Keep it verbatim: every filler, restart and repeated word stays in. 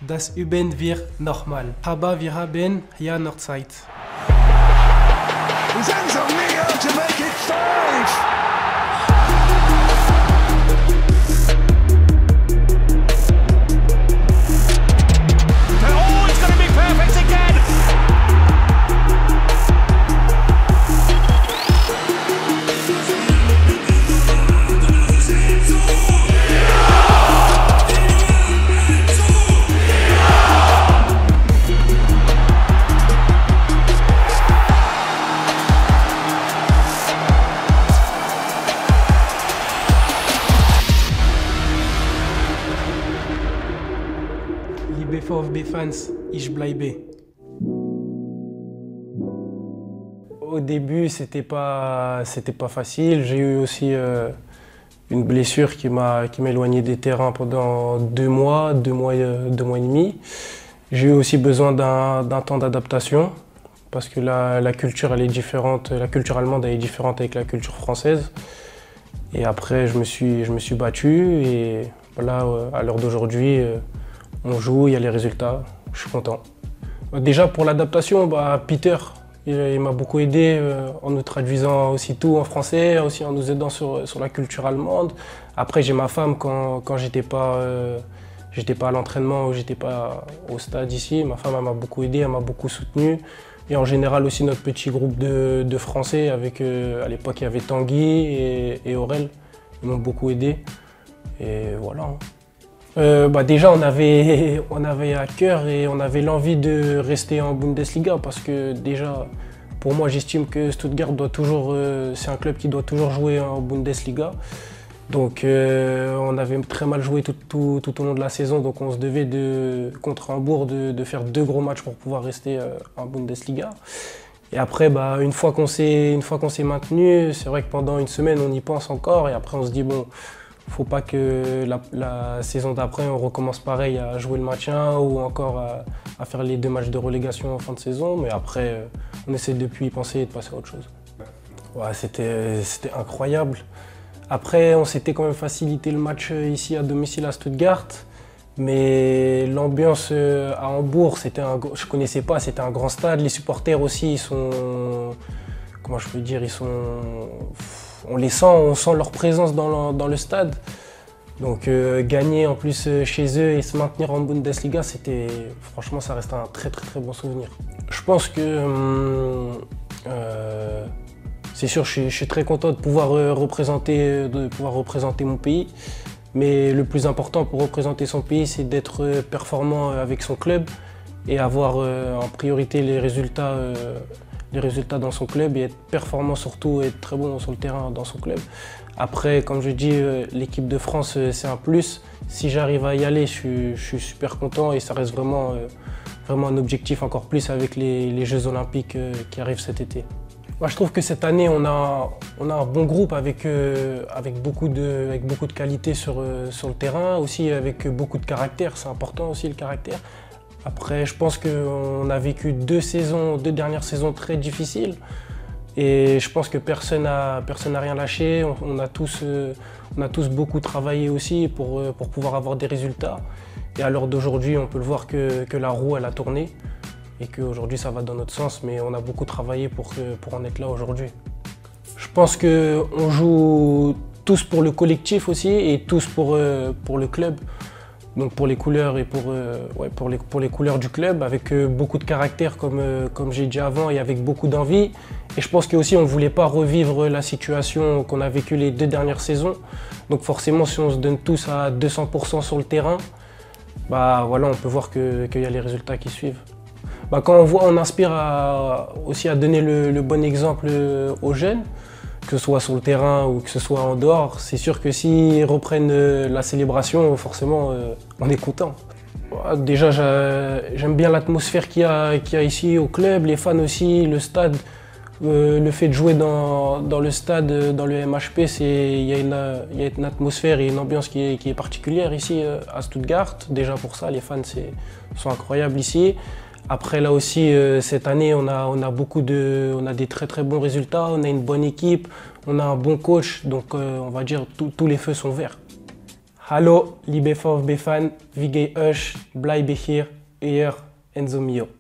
Das Üben wir nochmal. Aber wir haben ja noch Zeit. He's hands on Leo to make it five. Liebe VfB-Fans, ich bleibe. Au début, c'était pas, c'était pas facile. J'ai eu aussi euh, une blessure qui m'a, qui m'a éloigné des terrains pendant deux mois, deux mois, euh, deux mois et demi. J'ai eu aussi besoin d'un, d'un temps d'adaptation parce que la, la culture, elle est différente. La culture allemande, elle est différente avec la culture française. Et après, je me suis, je me suis battu et voilà, à l'heure d'aujourd'hui, on joue, il y a les résultats, je suis content. Déjà pour l'adaptation, bah, Peter, il, il m'a beaucoup aidé euh, en nous traduisant aussi tout en français, aussi en nous aidant sur, sur la culture allemande. Après j'ai ma femme quand, quand j'étais pas, euh, j'étais pas à l'entraînement ou j'étais pas au stade ici. Ma femme elle m'a beaucoup aidé, elle m'a beaucoup soutenu. Et en général aussi notre petit groupe de, de Français avec, euh, à l'époque il y avait Tanguy et, et Aurel, ils m'ont beaucoup aidé. Et voilà. Euh, bah déjà, on avait, on avait à cœur et on avait l'envie de rester en Bundesliga parce que déjà, pour moi, j'estime que Stuttgart doit toujours, euh, c'est un club qui doit toujours jouer en Bundesliga. Donc, euh, on avait très mal joué tout, tout, tout au long de la saison, donc on se devait de, contre Hambourg de, de faire deux gros matchs pour pouvoir rester euh, en Bundesliga. Et après, bah, une fois qu'on s'est, une fois qu'on s'est maintenu, c'est vrai que pendant une semaine, on y pense encore et après, on se dit bon. Faut pas que la, la saison d'après, on recommence pareil à jouer le maintien ou encore à, à faire les deux matchs de relégation en fin de saison. Mais après, on essaie depuis y penser et de passer à autre chose. Ouais, c'était, c'était incroyable. Après, on s'était quand même facilité le match ici à domicile à Stuttgart. Mais l'ambiance à Hambourg, c'était un, je ne connaissais pas, c'était un grand stade. Les supporters aussi, ils sont, comment je peux dire, ils sont... On les sent, on sent leur présence dans le, dans le stade. Donc euh, gagner en plus euh, chez eux et se maintenir en Bundesliga, c'était, franchement, ça reste un très très très bon souvenir. Je pense que euh, c'est sûr, je suis, je suis très content de pouvoir euh, représenter, de pouvoir représenter mon pays. Mais le plus important pour représenter son pays, c'est d'être euh, performant avec son club et avoir euh, en priorité les résultats. Euh, les résultats dans son club et être performant surtout et être très bon sur le terrain dans son club. Après, comme je dis, l'équipe de France, c'est un plus. Si j'arrive à y aller, je suis, je suis super content et ça reste vraiment, vraiment un objectif encore plus avec les, les Jeux Olympiques qui arrivent cet été. Moi, je trouve que cette année, on a, on a un bon groupe avec, avec, beaucoup, de, avec beaucoup de qualité sur, sur le terrain, aussi avec beaucoup de caractère. C'est important aussi le caractère. Après, je pense qu'on a vécu deux saisons, deux dernières saisons très difficiles et je pense que personne n'a personne n'a rien lâché. On, on, a tous, on a tous beaucoup travaillé aussi pour, pour pouvoir avoir des résultats. Et à l'heure d'aujourd'hui, on peut le voir que, que la roue elle a tourné et qu'aujourd'hui ça va dans notre sens, mais on a beaucoup travaillé pour, que, pour en être là aujourd'hui. Je pense qu'on joue tous pour le collectif aussi et tous pour, pour le club. Donc pour les couleurs et pour, euh, ouais, pour, les, pour les couleurs du club, avec euh, beaucoup de caractère comme, euh, comme j'ai dit avant et avec beaucoup d'envie. Et je pense qu'aussi on ne voulait pas revivre la situation qu'on a vécue les deux dernières saisons. Donc forcément si on se donne tous à deux cents pour cent sur le terrain, bah voilà, on peut voir que, qu'il y a les résultats qui suivent. Bah, quand on voit, on inspire à, aussi à donner le, le bon exemple aux jeunes. Que ce soit sur le terrain ou que ce soit en dehors, c'est sûr que s'ils reprennent la célébration, forcément, on est content. Déjà, j'aime bien l'atmosphère qu'il y a, qu'il y a ici au club, les fans aussi, le stade. Le fait de jouer dans, dans le stade, dans le M H P, il y a une, il y a une atmosphère et une ambiance qui est, qui est particulière ici à Stuttgart. Déjà pour ça, les fans sont incroyables ici. Après là aussi, euh, cette année, on a, on, a beaucoup de, on a des très très bons résultats, on a une bonne équipe, on a un bon coach, donc euh, on va dire tous les feux sont verts. Hallo, liebe VfB-Fan, wie geht euch? Bleibe hier, euer Enzo Mio.